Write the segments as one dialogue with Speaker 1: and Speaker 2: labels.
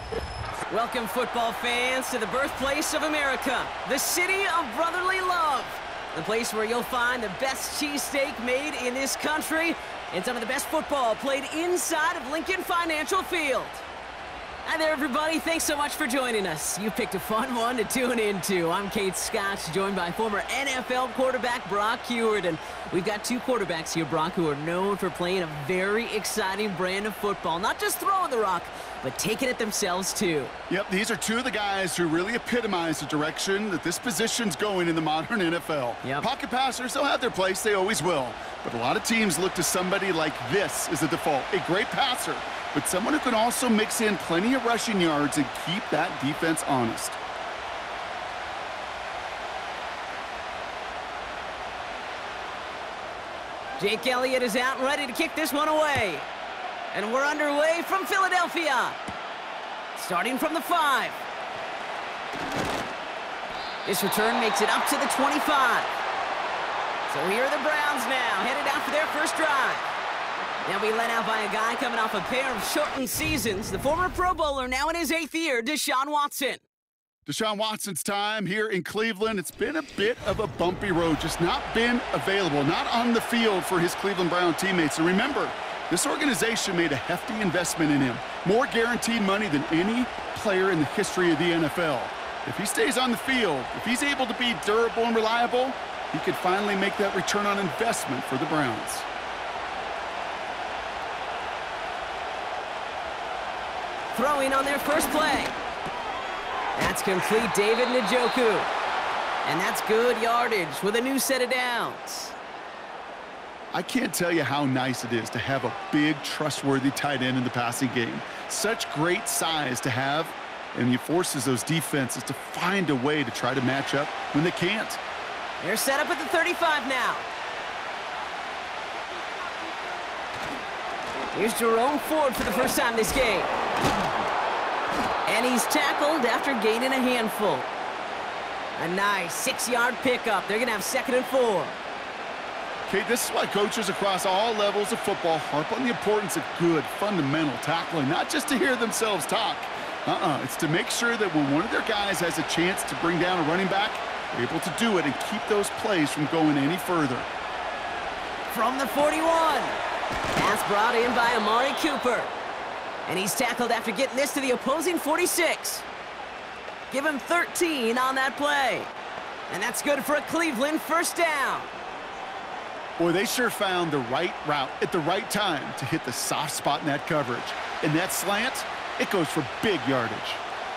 Speaker 1: Welcome, football fans, to the birthplace of America, the city of brotherly love. The place where you'll find the best cheesesteak made in this country and some of the best football played inside of Lincoln Financial Field. Hi there, everybody. Thanks so much for joining us. You picked a fun one to tune into. I'm Kate Scott, joined by former NFL quarterback Brock Huard. And we've got two quarterbacks here, Brock, who are known for playing a very exciting brand of football. Not just throwing the rock, but taking it themselves, too.
Speaker 2: Yep, these are two of the guys who really epitomize the direction that this position's going in the modern NFL.
Speaker 1: Yep.
Speaker 2: Pocket passers, they'll have their place. They always will. But a lot of teams look to somebody like this as a default. A great passer, but someone who can also mix in plenty of rushing yards and keep that defense honest.
Speaker 1: Jake Elliott is out and ready to kick this one away. And we're underway from Philadelphia. Starting from the 5. This return makes it up to the 25. So here are the Browns now, headed out for their first drive. They'll be led out by a guy coming off a pair of shortened seasons. The former Pro Bowler, now in his 8th year, Deshaun Watson.
Speaker 2: Deshaun Watson's time here in Cleveland, it's been a bit of a bumpy road, just not been available, not on the field for his Cleveland Brown teammates. And remember, this organization made a hefty investment in him, more guaranteed money than any player in the history of the NFL. If he stays on the field, if he's able to be durable and reliable, he could finally make that return on investment for the Browns.
Speaker 1: Throwing on their first play. That's complete, David Njoku. And that's good yardage with a new set of downs.
Speaker 2: I can't tell you how nice it is to have a big, trustworthy tight end in the passing game. Such great size to have, and he forces those defenses to find a way to try to match up when they can't.
Speaker 1: They're set up at the 35 now. Here's Jerome Ford for the first time this game. And he's tackled after gaining a handful. A nice 6-yard pickup. They're going to have 2nd and 4.
Speaker 2: Okay, this is why coaches across all levels of football harp on the importance of good, fundamental tackling, not just to hear themselves talk. It's to make sure that when one of their guys has a chance to bring down a running back, they're able to do it and keep those plays from going any further.
Speaker 1: From the 41. Pass brought in by Amari Cooper. And he's tackled after getting this to the opposing 46. Give him 13 on that play. And that's good for a Cleveland first down.
Speaker 2: Boy, they sure found the right route at the right time to hit the soft spot in that coverage. And that slant, it goes for big yardage.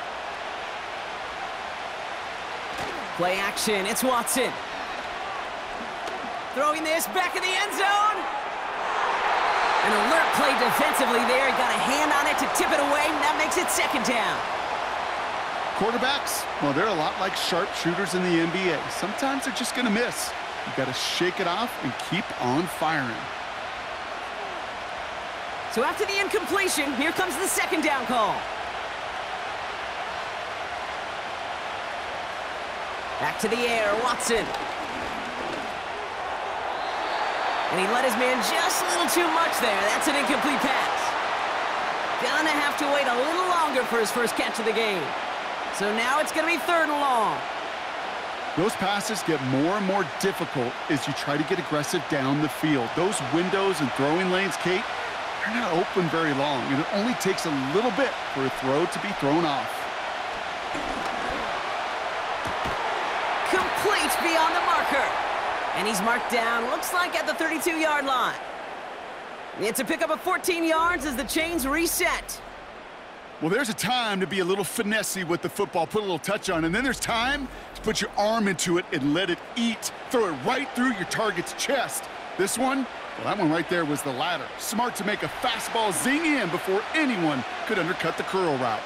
Speaker 1: Play action, it's Watson. Throwing this back in the end zone. An alert play defensively there. He got a hand on it to tip it away, and that makes it 2nd down.
Speaker 2: Quarterbacks, well, they're a lot like sharpshooters in the NBA. Sometimes they're just going to miss. You've got to shake it off and keep on firing.
Speaker 1: So after the incompletion, here comes the 2nd down call. Back to the air, Watson. And he let his man just a little too much there. That's an incomplete pass. Gonna have to wait a little longer for his first catch of the game. So now it's gonna be 3rd and long.
Speaker 2: Those passes get more and more difficult as you try to get aggressive down the field. Those windows and throwing lanes, Kate, they're not open very long, and it only takes a little bit for a throw to be thrown off.
Speaker 1: Complete beyond the marker. And he's marked down, looks like at the 32-yard line. It's a pickup of 14 yards as the chains reset.
Speaker 2: Well, there's a time to be a little finessey with the football, put a little touch on, and then there's time to put your arm into it and let it eat. Throw it right through your target's chest. This one, well, that one right there was the ladder. Smart to make a fastball zing in before anyone could undercut the curl route.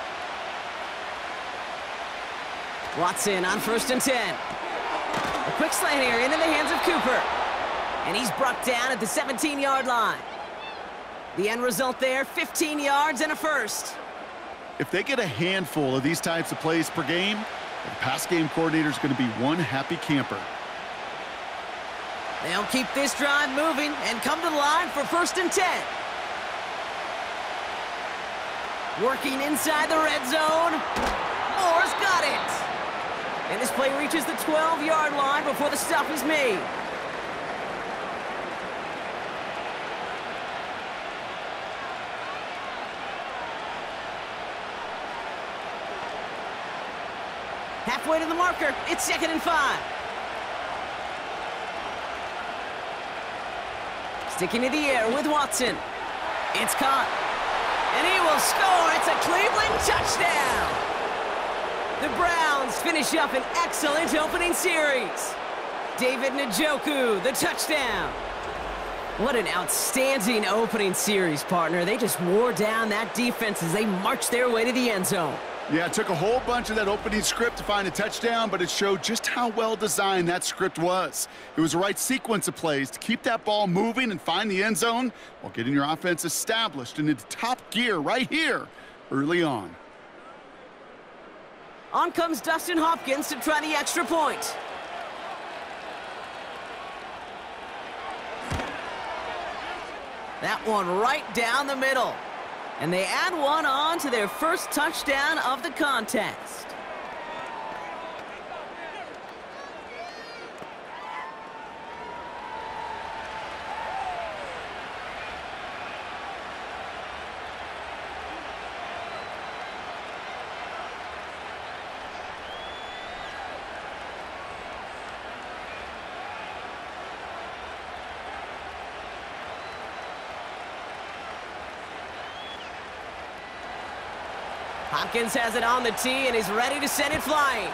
Speaker 1: Watson on 1st and 10. A quick slant here into the hands of Cooper. And he's brought down at the 17-yard line. The end result there, 15 yards and a first.
Speaker 2: If they get a handful of these types of plays per game, the pass game coordinator is going to be one happy camper.
Speaker 1: They'll keep this drive moving and come to the line for 1st and 10. Working inside the red zone. Moore's got it. And this play reaches the 12-yard line before the stop is made. Halfway to the marker. It's 2nd and 5. Sticking to the air with Watson. It's caught. And he will score. It's a Cleveland touchdown. The Browns finish up an excellent opening series. David Njoku, the touchdown. What an outstanding opening series, partner. They just wore down that defense as they marched their way to the end zone.
Speaker 2: Yeah, it took a whole bunch of that opening script to find a touchdown, but it showed just how well designed that script was. It was the right sequence of plays to keep that ball moving and find the end zone while getting your offense established and into top gear right here early on.
Speaker 1: On comes Dustin Hopkins to try the extra point. That one right down the middle. And they add one on to their first touchdown of the contest. Hopkins has it on the tee and is ready to send it flying.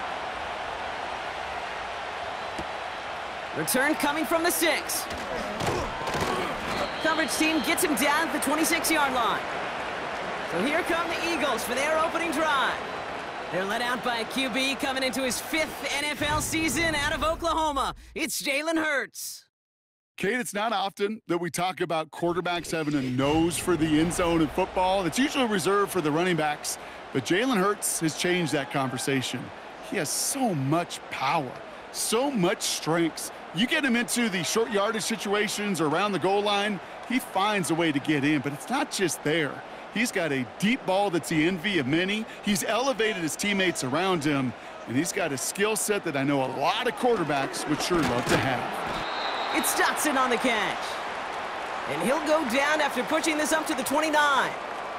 Speaker 1: Return coming from the 6. Coverage team gets him down at the 26-yard line. So here come the Eagles for their opening drive. They're led out by a QB coming into his 5th NFL season out of Oklahoma. It's Jalen Hurts.
Speaker 2: Kate, it's not often that we talk about quarterbacks having a nose for the end zone in football. It's usually reserved for the running backs. But Jalen Hurts has changed that conversation. He has so much power, so much strength. You get him into the short yardage situations or around the goal line, he finds a way to get in, but it's not just there. He's got a deep ball that's the envy of many. He's elevated his teammates around him, and he's got a skill set that I know a lot of quarterbacks would sure love to have.
Speaker 1: It's Dotson on the catch. And he'll go down after pushing this up to the 29.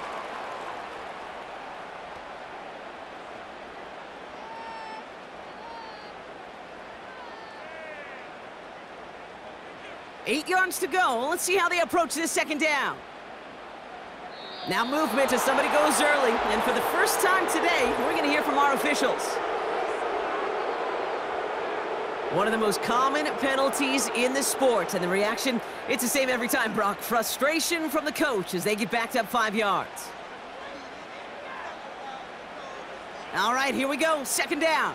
Speaker 1: Eight yards to go. Let's see how they approach this second down. Now movement as somebody goes early. And for the first time today, we're going to hear from our officials. One of the most common penalties in the sport. And the reaction, it's the same every time, Brock. Frustration from the coach as they get backed up 5 yards. All right, here we go. Second down.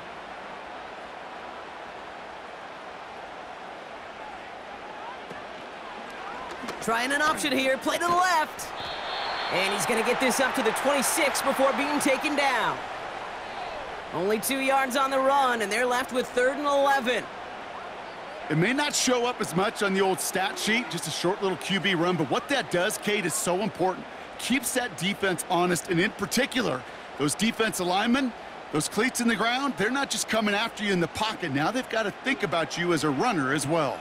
Speaker 1: Trying an option here, play to the left. And he's going to get this up to the 26 before being taken down. Only 2 yards on the run, and they're left with 3rd and 11.
Speaker 2: It may not show up as much on the old stat sheet, just a short little QB run, but what that does, Kate, is so important. Keeps that defense honest, and in particular, those defensive linemen, those cleats in the ground, they're not just coming after you in the pocket. Now they've got to think about you as a runner as well.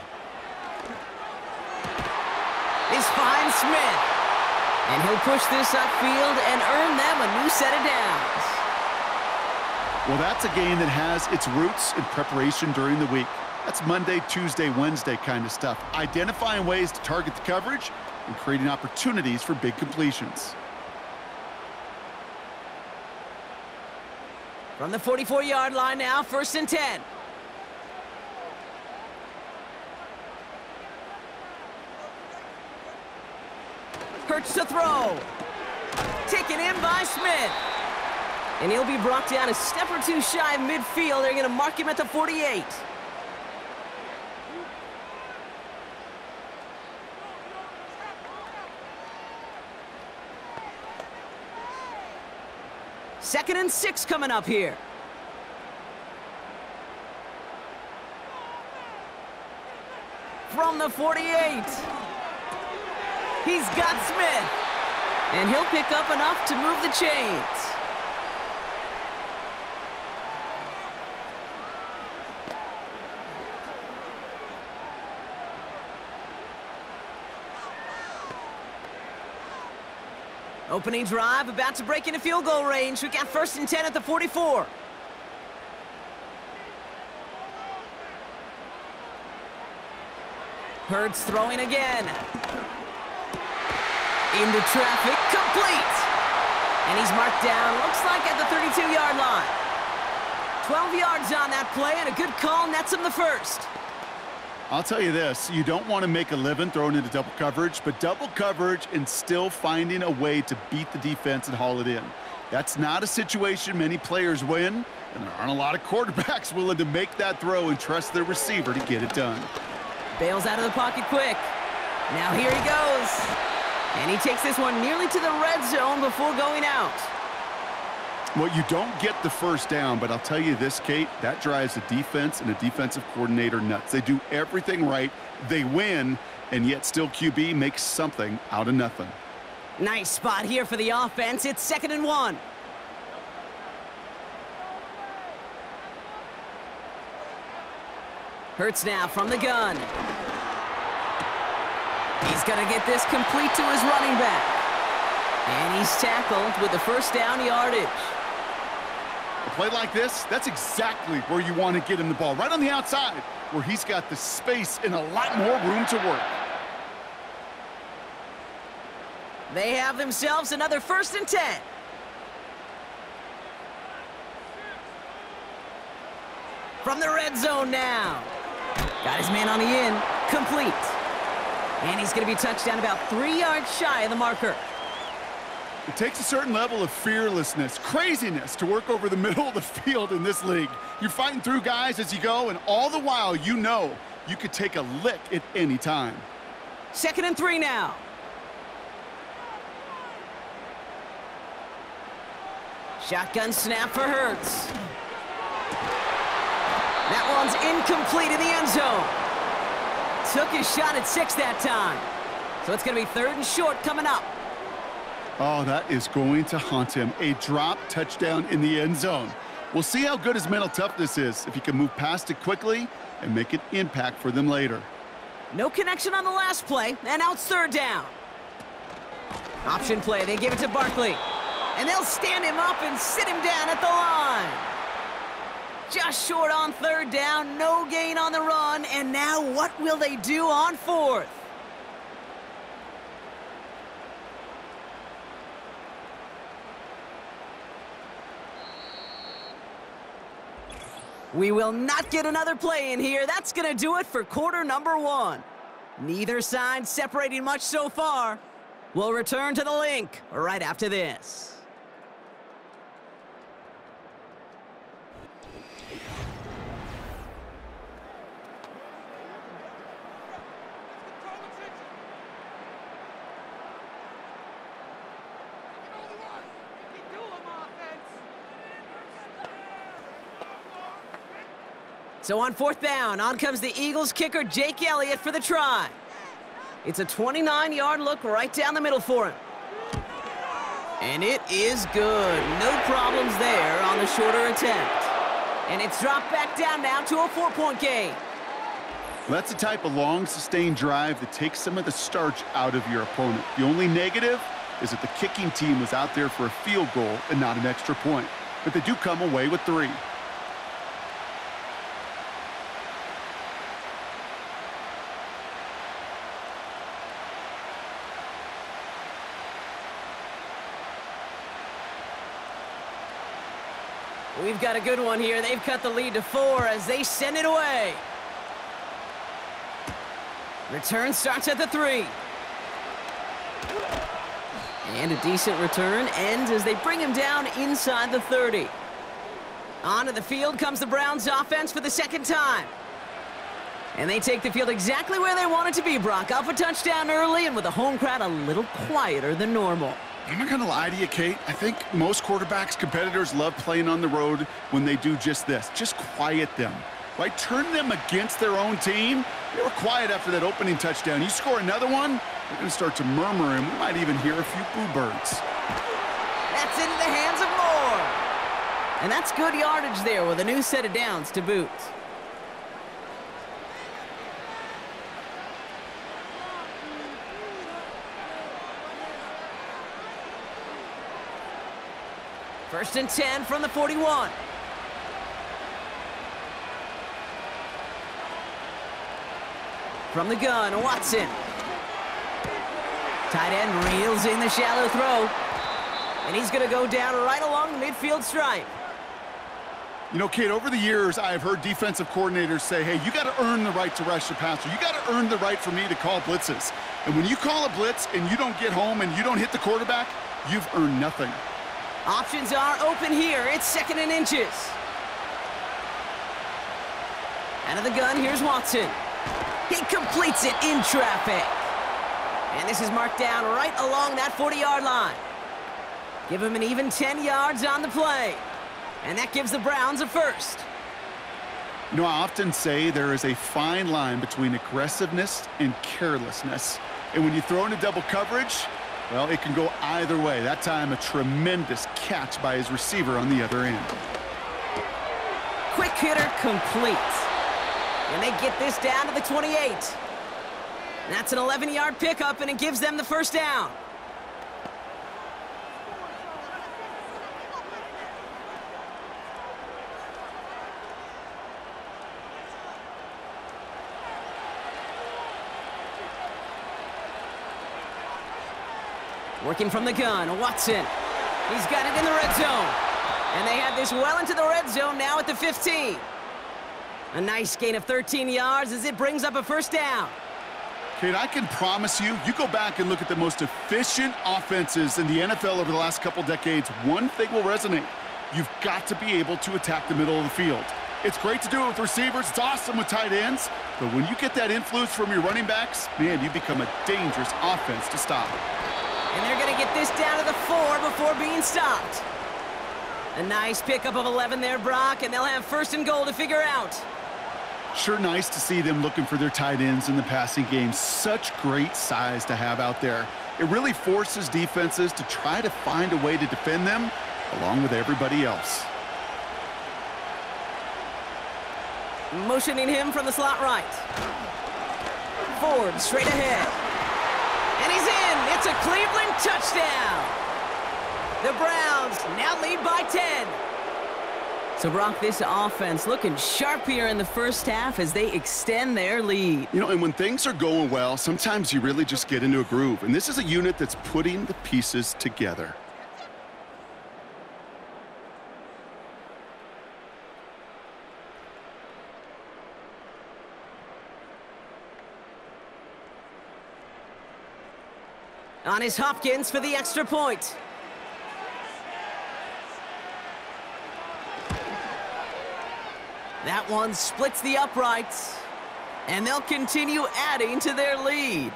Speaker 1: Is finds Smith. And he'll push this upfield and earn them a new set of downs.
Speaker 2: Well, that's a game that has its roots in preparation during the week. That's Monday, Tuesday, Wednesday kind of stuff. Identifying ways to target the coverage and creating opportunities for big completions.
Speaker 1: From the 44-yard line now, 1st and 10. Hurts to throw. Taken in by Smith. And he'll be brought down a step or two shy of midfield. They're going to mark him at the 48. Second and 6 coming up here. From the 48. He's got Smith. And he'll pick up enough to move the chains. Opening drive, about to break into field goal range. We got 1st and 10 at the 44. Hurts throwing again. Into traffic, complete. And he's marked down, looks like at the 32-yard line. 12 yards on that play, and a good call nets him the first.
Speaker 2: I'll tell you this, you don't want to make a living throwing into double coverage, but double coverage and still finding a way to beat the defense and haul it in. That's not a situation many players win, and there aren't a lot of quarterbacks willing to make that throw and trust their receiver to get it done.
Speaker 1: Bails out of the pocket quick. Now here he goes. And he takes this one nearly to the red zone before going out.
Speaker 2: Well, you don't get the first down, but I'll tell you this, Kate, that drives a defense and a defensive coordinator nuts. They do everything right, they win, and yet still QB makes something out of nothing.
Speaker 1: Nice spot here for the offense. It's 2nd and 1. Hurts now from the gun. He's going to get this complete to his running back. And he's tackled with the first down yardage.
Speaker 2: A play like this, that's exactly where you want to get him the ball, right on the outside, where he's got the space and a lot more room to work.
Speaker 1: They have themselves another 1st and 10. From the red zone now. Got his man on the in, complete. And he's going to be touched down about 3 yards shy of the marker.
Speaker 2: It takes a certain level of fearlessness, craziness to work over the middle of the field in this league. You're fighting through guys as you go, and all the while you know you could take a lick at any time.
Speaker 1: 2nd and 3 now. Shotgun snap for Hurts. That one's incomplete in the end zone. Took his shot at 6 that time. So it's going to be 3rd and short coming up.
Speaker 2: Oh, that is going to haunt him. A drop touchdown in the end zone. We'll see how good his mental toughness is, if he can move past it quickly and make an impact for them later.
Speaker 1: No connection on the last play, and now it's 3rd down. Option play, they give it to Barkley. And they'll stand him up and sit him down at the line. Just short on 3rd down, no gain on the run, and now what will they do on 4th? We will not get another play in here. That's going to do it for quarter number 1. Neither side separating much so far. We'll return to the link right after this. So on 4th down, on comes the Eagles kicker, Jake Elliott, for the try. It's a 29-yard look right down the middle for him. And it is good. No problems there on the shorter attempt. And it's dropped back down now to a 4-point game.
Speaker 2: Well, that's the type of long, sustained drive that takes some of the starch out of your opponent. The only negative is that the kicking team was out there for a field goal and not an extra point. But they do come away with 3.
Speaker 1: We've got a good one here. They've cut the lead to 4 as they send it away. Return starts at the 3. And a decent return ends as they bring him down inside the 30. Onto the field comes the Browns offense for the 2nd time. And they take the field exactly where they want it to be, Brock. Up a touchdown early and with the home crowd a little quieter than normal.
Speaker 2: I'm not going to lie to you, Kate. I think most quarterbacks, competitors love playing on the road when they do just this. Just quiet them, right? Turn them against their own team. They were quiet after that opening touchdown. You score another one, They're going to start to murmur, and we might even hear a few boo birds.
Speaker 1: That's into the hands of Moore. And that's good yardage there with a new set of downs to boot. First and 10 from the 41. From the gun, Watson. Tight end reels in the shallow throw. And he's going to go down right along the midfield stripe.
Speaker 2: You know, Kate, over the years, I've heard defensive coordinators say, hey, you got to earn the right to rush the passer. You got to earn the right for me to call blitzes. And when you call a blitz and you don't get home and you don't hit the quarterback, you've earned nothing.
Speaker 1: Options are open here. It's 2nd and inches. Out of the gun, here's Watson. He completes it in traffic. And this is marked down right along that 40-yard line. Give him an even 10 yards on the play. And that gives the Browns a first.
Speaker 2: You know, I often say there is a fine line between aggressiveness and carelessness. And when you throw into double coverage, well, it can go either way. That time, a tremendous catch by his receiver on the other end.
Speaker 1: Quick hitter complete. And they get this down to the 28. That's an 11-yard pickup, and it gives them the first down. Working from the gun, Watson. He's got it in the red zone. And they have this well into the red zone now at the 15. A nice gain of 13 yards as it brings up a first down.
Speaker 2: Kate, I can promise you, you go back and look at the most efficient offenses in the NFL over the last couple decades, one thing will resonate. You've got to be able to attack the middle of the field. It's great to do it with receivers. It's awesome with tight ends. But when you get that influence from your running backs, man, you become a dangerous offense to stop.
Speaker 1: And they're going to get this down to the 4 before being stopped. A nice pickup of 11 there, Brock, and they'll have 1st and goal to figure out.
Speaker 2: Sure nice to see them looking for their tight ends in the passing game. Such great size to have out there. It really forces defenses to try to find a way to defend them along with everybody else.
Speaker 1: Motioning him from the slot right. Ford straight ahead. And he's in. It's a Cleveland touchdown. The Browns now lead by 10. So, Brock, this offense looking sharp here in the first half as they extend their lead.
Speaker 2: You know, and when things are going well, sometimes you really just get into a groove. And this is a unit that's putting the pieces together.
Speaker 1: On is Hopkins for the extra point. That one splits the uprights, and they'll continue adding to their lead.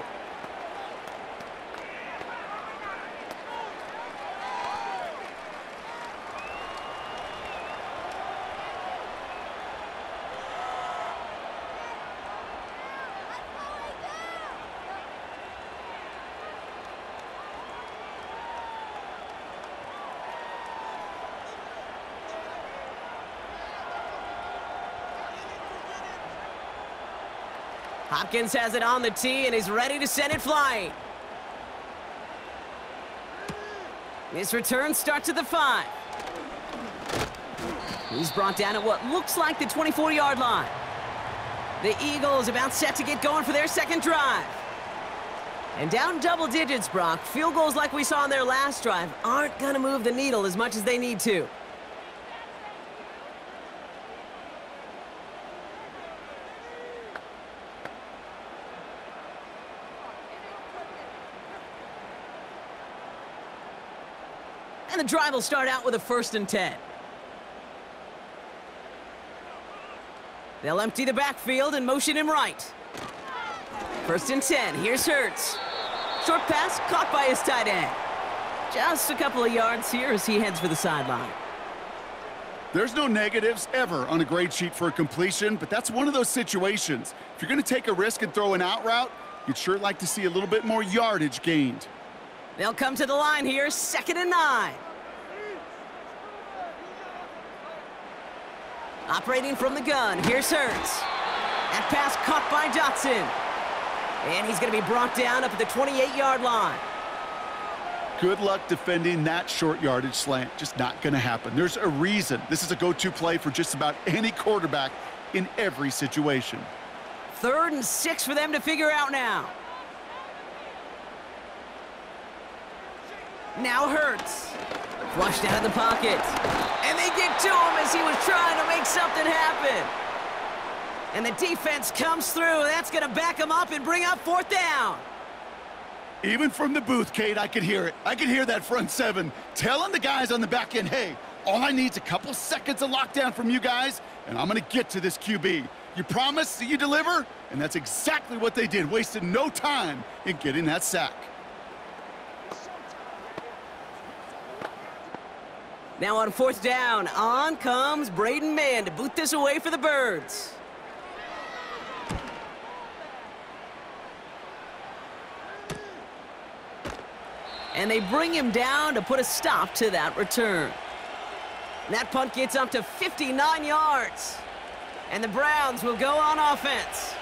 Speaker 1: Hopkins has it on the tee and is ready to send it flying. This return starts at the 5. He's brought down at what looks like the 24-yard line. The Eagles about set to get going for their second drive. And down double digits, Brock. Field goals like we saw on their last drive aren't going to move the needle as much as they need to. And the drive will start out with a 1st and 10. They'll empty the backfield and motion him right. 1st and 10. Here's Hurts. Short pass caught by his tight end. Just a couple of yards here as he heads for the sideline.
Speaker 2: There's no negatives ever on a grade sheet for a completion, but that's one of those situations. If you're going to take a risk and throw an out route, You'd sure like to see a little bit more yardage gained.
Speaker 1: They'll come to the line here, 2nd and 9. Operating from the gun, here's Hurts. That pass caught by Dotson. And he's going to be brought down up at the 28-yard line.
Speaker 2: Good luck defending that short yardage slant. Just not going to happen. There's a reason this is a go-to play for just about any quarterback in every situation.
Speaker 1: 3rd and 6 for them to figure out now. Now Hurts. Flushed out of the pocket. And they get to him as he was trying to make something happen. And the defense comes through. That's going to back him up and bring up 4th down.
Speaker 2: Even from the booth, Kate, I could hear it. I could hear that front 7 telling the guys on the back end, hey, all I need is a couple seconds of lockdown from you guys, and I'm going to get to this QB. You promise that you deliver? And that's exactly what they did, wasted no time in getting that sack.
Speaker 1: Now on 4th down, on comes Braden Mann to boot this away for the Birds. And they bring him down to put a stop to that return. And that punt gets up to 59 yards. And the Browns will go on offense.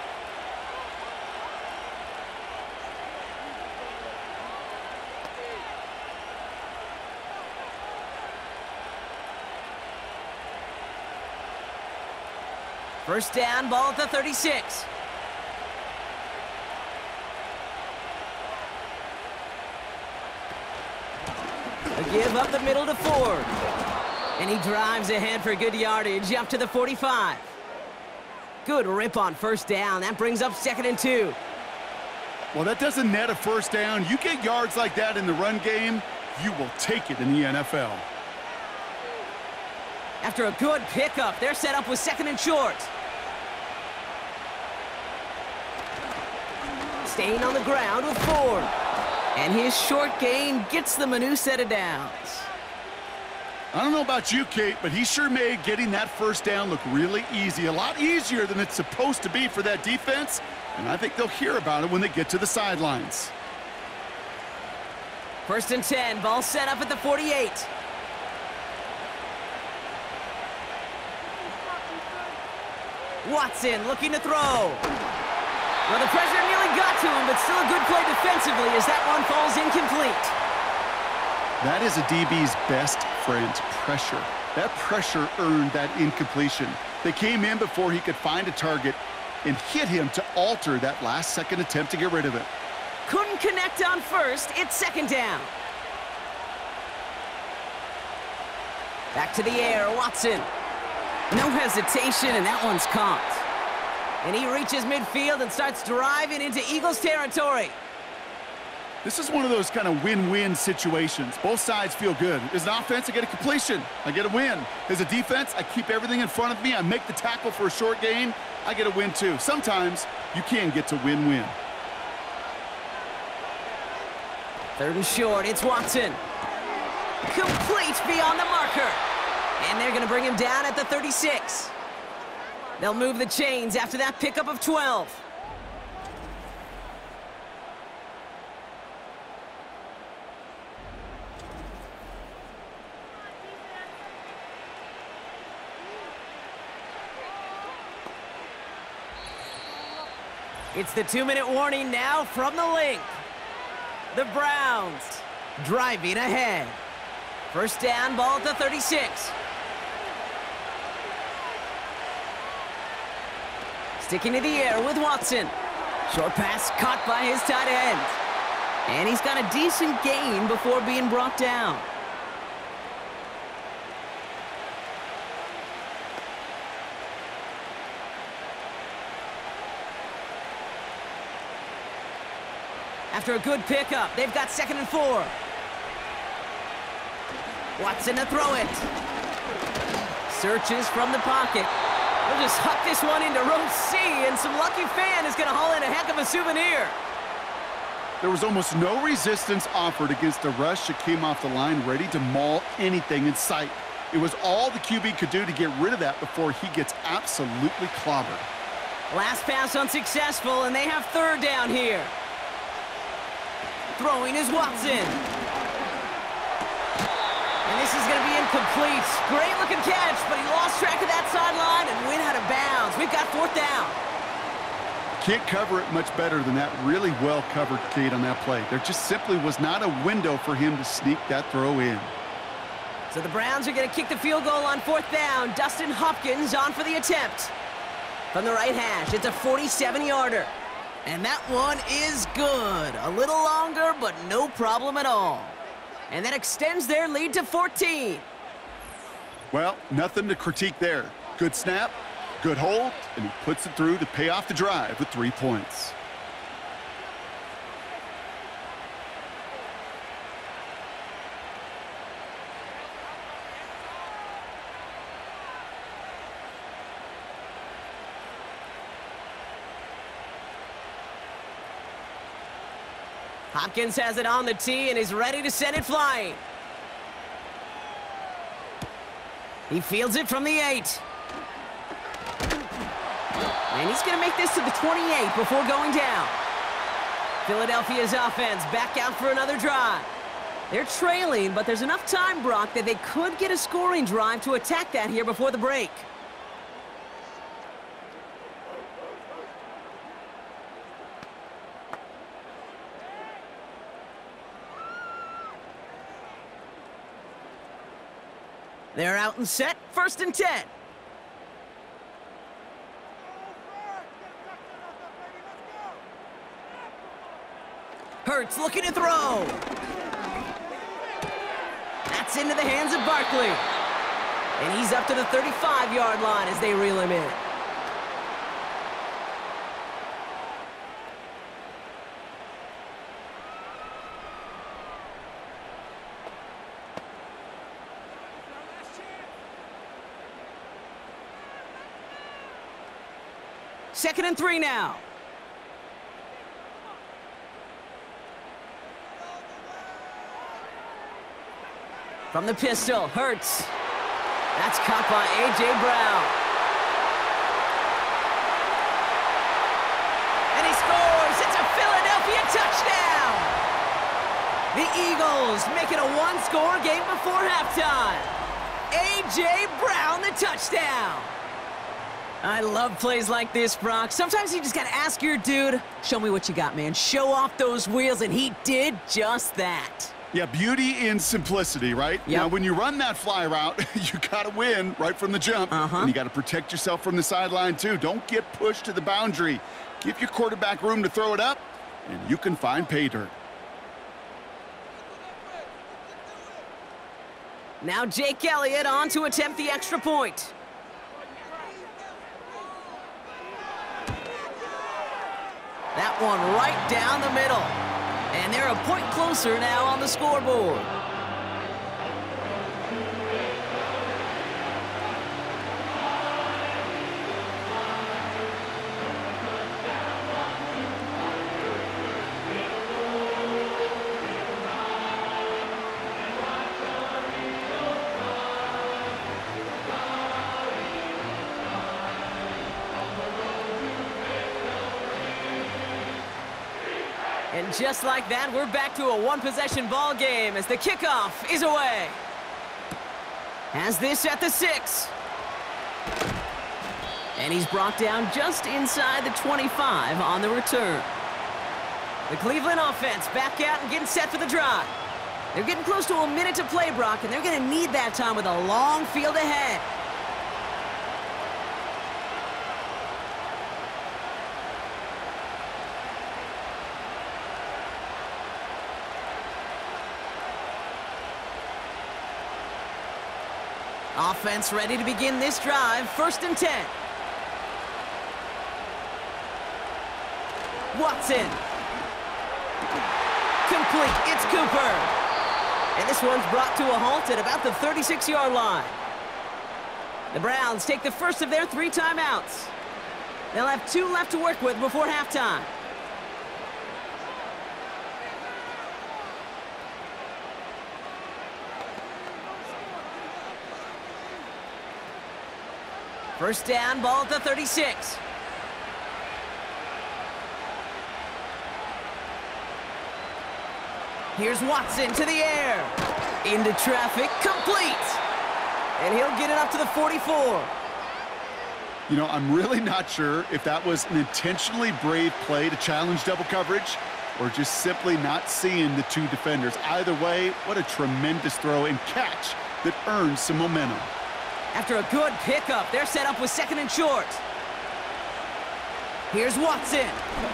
Speaker 1: First down, ball at the 36. A give up the middle to Ford. And he drives ahead for good yardage up to the 45. Good rip on first down. That brings up 2nd and 2.
Speaker 2: Well, that doesn't net a first down. You get yards like that in the run game, you will take it in the NFL.
Speaker 1: After a good pickup, they're set up with 2nd and short. Staying on the ground with Ford. And his short gain gets them a new set of downs.
Speaker 2: I don't know about you, Kate, but he sure made getting that first down look really easy. A lot easier than it's supposed to be for that defense. And I think they'll hear about it when they get to the sidelines.
Speaker 1: 1st and 10, ball set up at the 48. Watson looking to throw. Well, the pressure nearly got to him, but still a good play defensively as that one falls incomplete.
Speaker 2: That is a DB's best friend, pressure. That pressure earned that incompletion. They came in before he could find a target and hit him to alter that last-second attempt to get rid of it.
Speaker 1: Couldn't connect on first. It's 2nd down. Back to the air, Watson. No hesitation, and that one's caught. And he reaches midfield and starts driving into Eagles territory.
Speaker 2: This is one of those kind of win-win situations. Both sides feel good. As an offense, I get a completion. I get a win. As a defense, I keep everything in front of me. I make the tackle for a short gain. I get a win, too. Sometimes you can get to win-win.
Speaker 1: 3rd and short, it's Watson. Complete beyond the marker. And they're going to bring him down at the 36. They'll move the chains after that pickup of 12. It's the 2-minute warning now from the link. The Browns driving ahead. First down, ball at the 36. Sticking to the air with Watson. Short pass caught by his tight end. And he's got a decent gain before being brought down. After a good pickup, they've got 2nd and 4. Watson to throw it. Searches from the pocket. They'll just huck this one into row C, and some lucky fan is going to haul in a heck of a souvenir.
Speaker 2: There was almost no resistance offered against a rush that came off the line ready to maul anything in sight. It was all the QB could do to get rid of that before he gets absolutely clobbered.
Speaker 1: Last pass unsuccessful, and they have third down here. Throwing is Watson. And this is going to be incomplete. Great-looking catch, but he lost track of that sideline and went out of bounds. We've got fourth down.
Speaker 2: Can't cover it much better than that really well-covered Cade on that play. There just simply was not a window for him to sneak that throw in.
Speaker 1: So the Browns are going to kick the field goal on fourth down. Dustin Hopkins on for the attempt. From the right hash, it's a 47-yarder. And that one is good. A little longer, but no problem at all. And that extends their lead to 14.
Speaker 2: Well, nothing to critique there. Good snap, good hold, and he puts it through to pay off the drive with 3 points.
Speaker 1: Hopkins has it on the tee and is ready to send it flying. He fields it from the 8. And he's going to make this to the 28 before going down. Philadelphia's offense back out for another drive. They're trailing, but there's enough time, Brock, that they could get a scoring drive to attack that here before the break. They're out and set, 1st and 10. Hurts looking to throw. That's into the hands of Barkley. And he's up to the 35-yard line as they reel him in. Second and 3 now. From the pistol, Hurts. That's caught by A.J. Brown. And he scores! It's a Philadelphia touchdown! The Eagles make it a one-score game before halftime. A.J. Brown, the touchdown! I love plays like this, Brock. Sometimes you just got to ask your dude, show me what you got, man. Show off those wheels, and he did just that.
Speaker 2: Yeah, beauty in simplicity, right?
Speaker 1: Yep.
Speaker 2: Now, when you run that fly route, you got to win right from the jump. And you got to protect yourself from the sideline, too. Don't get pushed to the boundary. Give your quarterback room to throw it up, and you can find pay dirt.
Speaker 1: Now Jake Elliott on to attempt the extra point. That one right down the middle. And they're a point closer now on the scoreboard. And just like that, we're back to a one-possession ball game as the kickoff is away. Has this at the 6. And he's brought down just inside the 25 on the return. The Cleveland offense back out and getting set for the drive. They're getting close to a minute to play, Brock, and they're going to need that time with a long field ahead. Offense ready to begin this drive. 1st and 10. Watson. Complete. It's Cooper. And this one's brought to a halt at about the 36-yard line. The Browns take the first of their 3 timeouts. They'll have 2 left to work with before halftime. First down, ball at the 36. Here's Watson to the air. Into traffic, complete. And he'll get it up to the 44.
Speaker 2: You know, I'm really not sure if that was an intentionally brave play to challenge double coverage or just simply not seeing the two defenders. Either way, what a tremendous throw and catch that earns some momentum.
Speaker 1: After a good pickup, they're set up with 2nd and short. Here's Watson.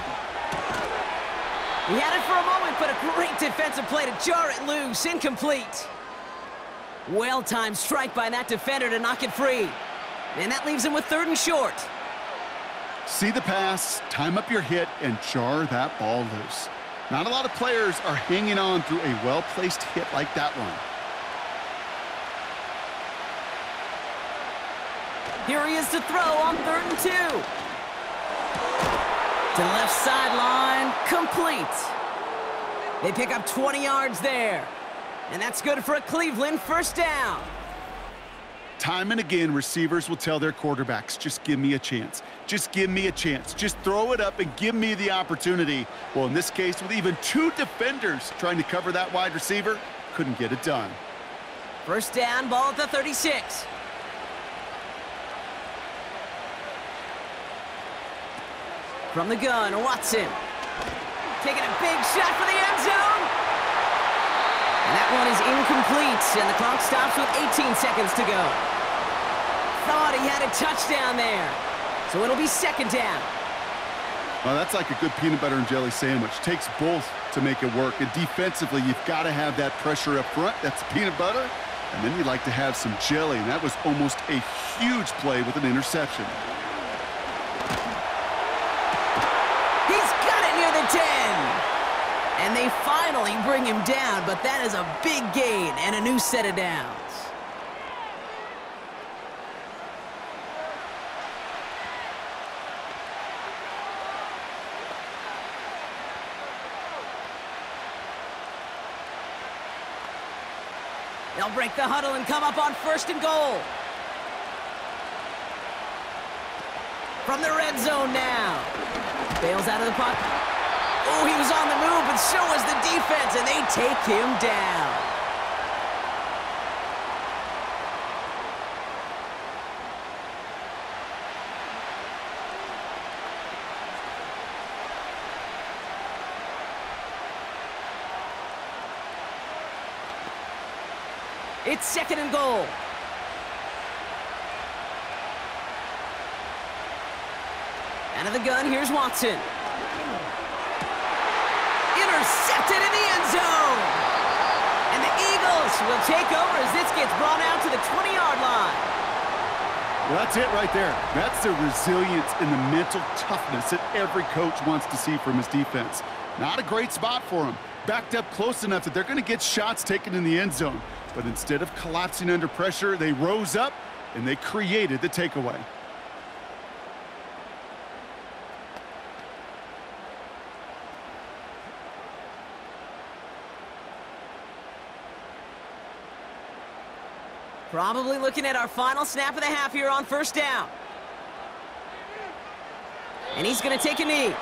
Speaker 1: He had it for a moment, but a great defensive play to jar it loose. Incomplete. Well-timed strike by that defender to knock it free. And that leaves him with 3rd and short.
Speaker 2: See the pass, time up your hit, and jar that ball loose. Not a lot of players are hanging on through a well-placed hit like that one.
Speaker 1: Here he is to throw on 3rd and 2. To the left sideline, complete. They pick up 20 yards there. And that's good for a Cleveland 1st down.
Speaker 2: Time and again, receivers will tell their quarterbacks, just give me a chance. Just give me a chance. Just throw it up and give me the opportunity. Well, in this case, with even 2 defenders trying to cover that wide receiver, couldn't get it done.
Speaker 1: 1st down, ball at the 36. From the gun, Watson. Taking a big shot for the end zone. And that one is incomplete, and the clock stops with 18 seconds to go. Thought he had a touchdown there. So it'll be 2nd down.
Speaker 2: Well, that's like a good peanut butter and jelly sandwich. Takes both to make it work. And defensively, you've got to have that pressure up front. That's peanut butter. And then you like to have some jelly. And that was almost a huge play with an interception.
Speaker 1: He's got it near the 10. And they finally bring him down, but that is a big gain and a new set of downs. They'll break the huddle and come up on 1st and goal. From the red zone now. Bails out of the pocket. Oh, he was on the move, but so was the defense, and they take him down. It's 2nd and goal. Out of the gun, here's Watson. Intercepted in the end zone. And the Eagles will take over as this gets brought out to the 20-yard line.
Speaker 2: Well, that's it right there. That's the resilience and the mental toughness that every coach wants to see from his defense. Not a great spot for him. Backed up close enough that they're going to get shots taken in the end zone. But instead of collapsing under pressure, they rose up and they created the takeaway.
Speaker 1: Probably looking at our final snap of the half here on 1st down. And he's going to take a knee.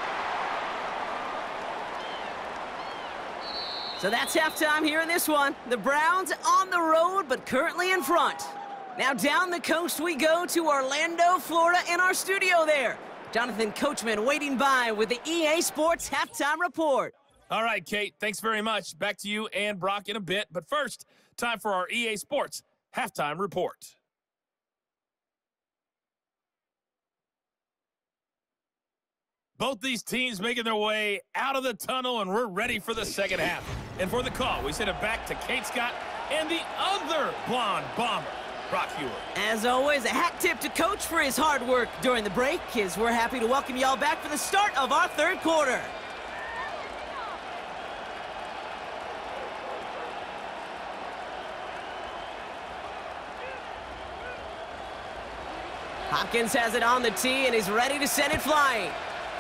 Speaker 1: So that's halftime here in this one. The Browns on the road, but currently in front. Now down the coast we go to Orlando, Florida, in our studio there. Jonathan Coachman waiting by with the EA Sports Halftime Report.
Speaker 3: All right, Kate, thanks very much. Back to you and Brock in a bit. But first, time for our EA Sports Halftime Report. Both these teams making their way out of the tunnel, and we're ready for the second half. And for the call, we send it back to Kate Scott and the other blonde bomber, Brock Huard.
Speaker 1: As always, a hat tip to Coach for his hard work during the break, as we're happy to welcome y'all back for the start of our 3rd quarter. Hopkins has it on the tee and is ready to send it flying.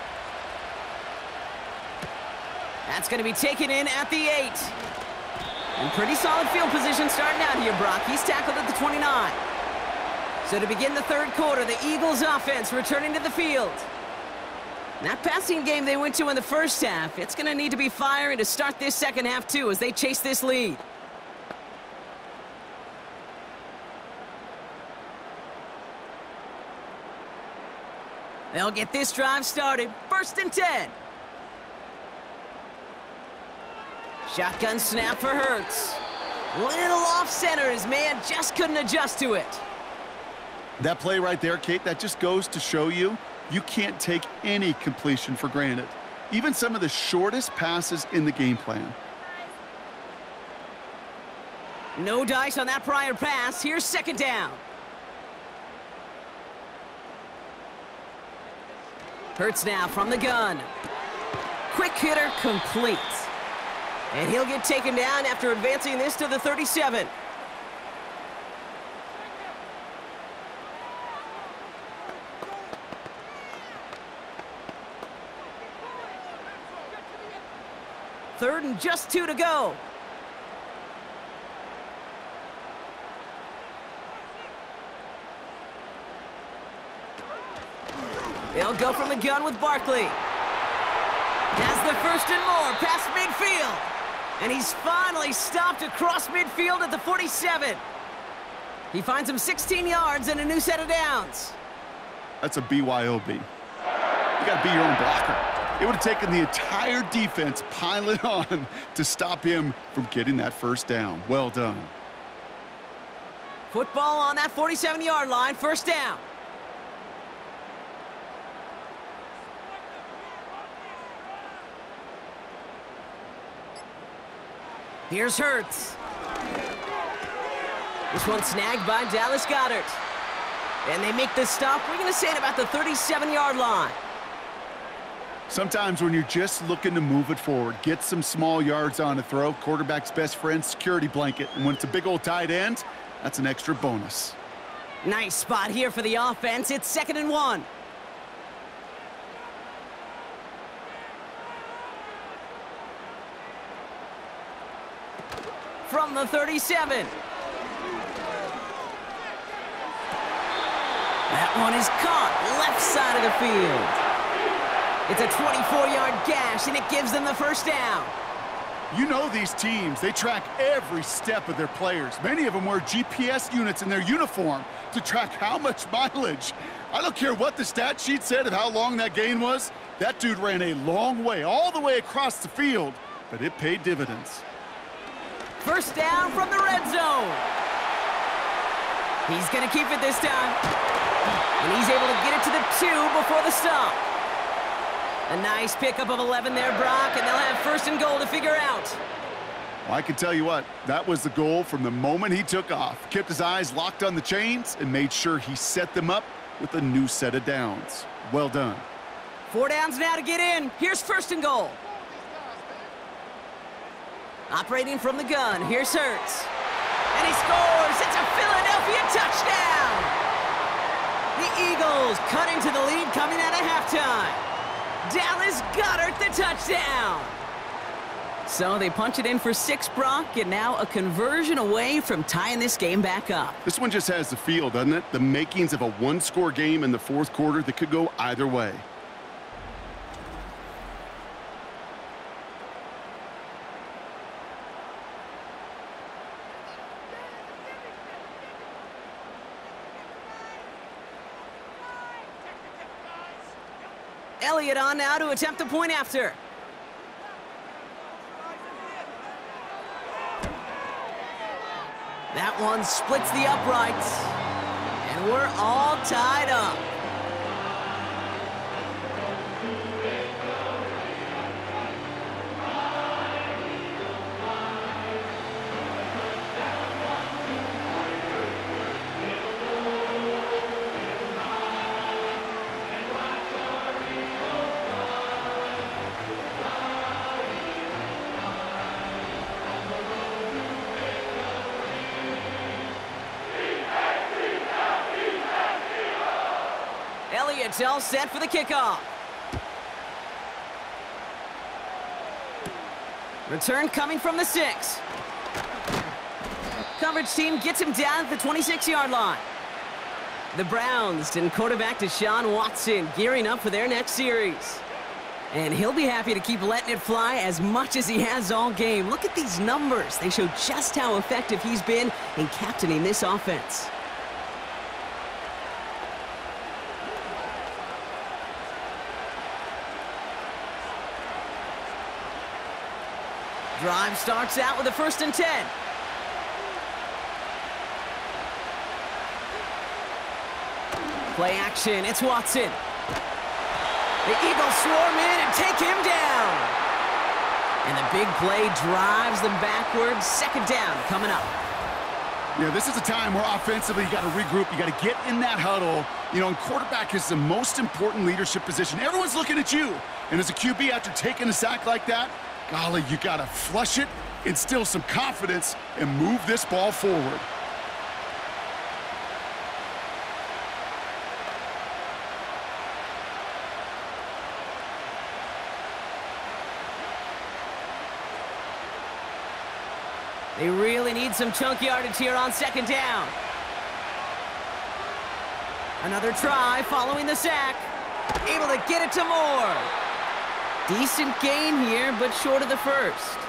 Speaker 1: That's going to be taken in at the 8. And pretty solid field position starting out here, Brock. He's tackled at the 29. So to begin the 3rd quarter, the Eagles offense returning to the field. That passing game they went to in the first half, it's going to need to be firing to start this second half, too, as they chase this lead. They'll get this drive started. 1st and 10. Shotgun snap for Hurts. Little off-center. His man just couldn't adjust to it.
Speaker 2: That play right there, Kate, that just goes to show you can't take any completion for granted. Even some of the shortest passes in the game plan.
Speaker 1: No dice on that prior pass. Here's 2nd down. Hurts now from the gun. Quick hitter complete. And he'll get taken down after advancing this to the 37. Third and just 2 to go. They'll go from the gun with Barkley. Has the 1st and more past midfield. And he's finally stopped across midfield at the 47. He finds him 16 yards and a new set of downs.
Speaker 2: That's a BYOB. You got to be your own blocker. It would have taken the entire defense piling on to stop him from getting that 1st down. Well done.
Speaker 1: Football on that 47-yard line, 1st down. Here's Hurts. This one snagged by Dallas Goedert. And they make the stop. We're going to say it about the 37-yard line.
Speaker 2: Sometimes when you're just looking to move it forward, get some small yards on a throw, quarterback's best friend, security blanket. And when it's a big old tight end, that's an extra bonus.
Speaker 1: Nice spot here for the offense. It's 2nd and 1. From the 37. That one is caught left side of the field. It's a 24-yard gash, and it gives them the 1st down.
Speaker 2: You know these teams, they track every step of their players. Many of them wear GPS units in their uniform to track how much mileage. I don't care what the stat sheet said of how long that gain was. That dude ran a long way, all the way across the field, but it paid dividends.
Speaker 1: 1st down from the red zone. He's going to keep it this time. And he's able to get it to the 2 before the stop. A nice pickup of 11 there, Brock, and they'll have 1st and goal to figure out.
Speaker 2: Well, I can tell you what, that was the goal from the moment he took off. Kept his eyes locked on the chains and made sure he set them up with a new set of downs. Well done.
Speaker 1: 4 downs now to get in. Here's 1st and goal. Operating from the gun, here's Hurts. And he scores! It's a Philadelphia touchdown! The Eagles cut into the lead coming out of halftime. Dallas Goedert the touchdown! So they punch it in for 6, Brock, and now a conversion away from tying this game back up.
Speaker 2: This one just has the feel, doesn't it? The makings of a one-score game in the 4th quarter that could go either way.
Speaker 1: Elliott on now to attempt the point after. That one splits the uprights. And we're all tied up. Elliott's all set for the kickoff. Return coming from the 6. Coverage team gets him down at the 26-yard line. The Browns and quarterback Deshaun Watson gearing up for their next series. And he'll be happy to keep letting it fly as much as he has all game. Look at these numbers. They show just how effective he's been in captaining this offense. Drive starts out with a 1st and 10. Play action, it's Watson. The Eagles swarm in and take him down. And the big play drives them backwards. 2nd down coming up.
Speaker 2: Yeah, this is a time where offensively you got to regroup. You got to get in that huddle. You know, and quarterback is the most important leadership position. Everyone's looking at you. And as a QB, after taking a sack like that, golly, you got to flush it, instill some confidence, and move this ball forward.
Speaker 1: They really need some chunk yardage here on 2nd down. Another try following the sack. Able to get it to Moore. Decent gain here, but short of the 1st.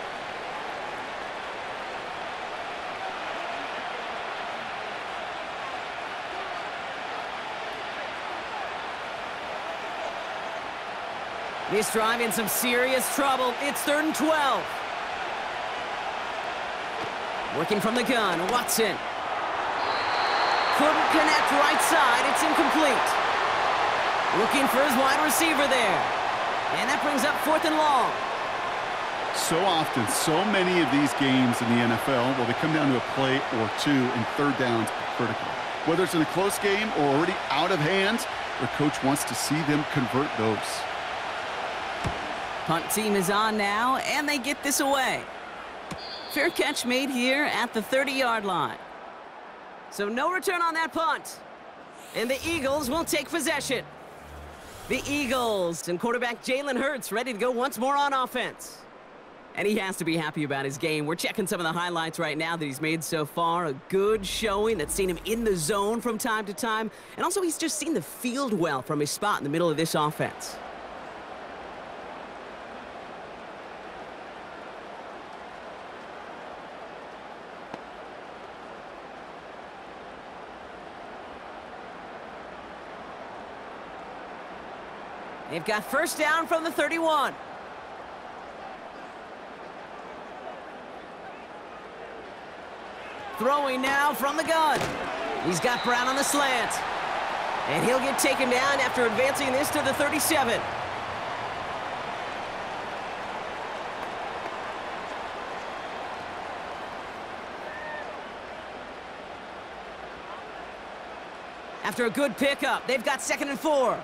Speaker 1: This drive in some serious trouble. It's 3rd and 12. Working from the gun, Watson. Couldn't connect right side, it's incomplete. Looking for his wide receiver there. And that brings up 4th and long.
Speaker 2: So often, so many of these games in the NFL, well, they come down to a play or two, and 3rd downs are critical. Whether it's in a close game or already out of hand, their coach wants to see them convert those.
Speaker 1: Punt team is on now, and they get this away. Fair catch made here at the 30-yard line. So no return on that punt. And the Eagles will take possession. The Eagles and quarterback Jalen Hurts ready to go once more on offense. And he has to be happy about his game. We're checking some of the highlights right now that he's made so far. A good showing that's seen him in the zone from time to time. And also he's just seen the field well from his spot in the middle of this offense. They've got 1st down from the 31. Throwing now from the gun. He's got Brown on the slant. And he'll get taken down after advancing this to the 37. After a good pickup, they've got 2nd and 4.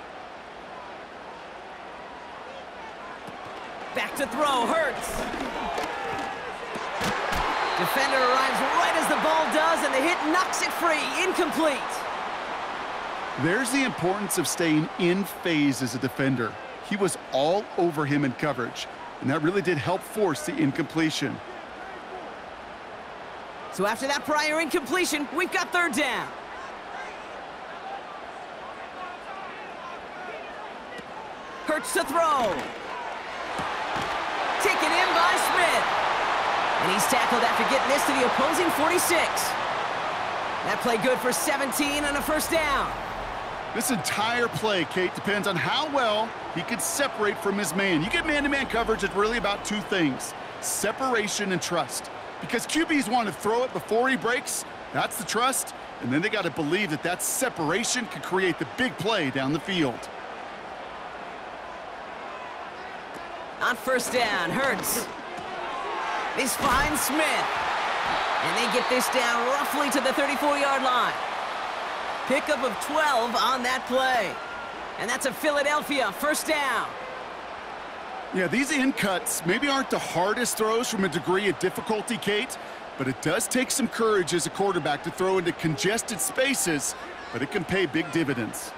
Speaker 1: Back to throw, Hurts. Defender arrives right as the ball does, and the hit knocks it free. Incomplete.
Speaker 2: There's the importance of staying in phase as a defender. He was all over him in coverage, and that really did help force the incompletion.
Speaker 1: So after that prior incompletion, we've got 3rd down. Hurts to throw. Taken in by Smith. And he's tackled after getting this to the opposing 46. That play good for 17 and a 1st down.
Speaker 2: This entire play, Kate, depends on how well he could separate from his man. You get man-to-man coverage, it's really about 2 things: separation and trust. Because QBs want to throw it before he breaks, that's the trust, and then they got to believe that that separation could create the big play down the field.
Speaker 1: On 1st down, Hurts. This finds Smith. And they get this down roughly to the 34-yard line. Pickup of 12 on that play. And that's a Philadelphia 1st down.
Speaker 2: Yeah, these in cuts maybe aren't the hardest throws from a degree of difficulty, Kate, but it does take some courage as a quarterback to throw into congested spaces, but it can pay big dividends.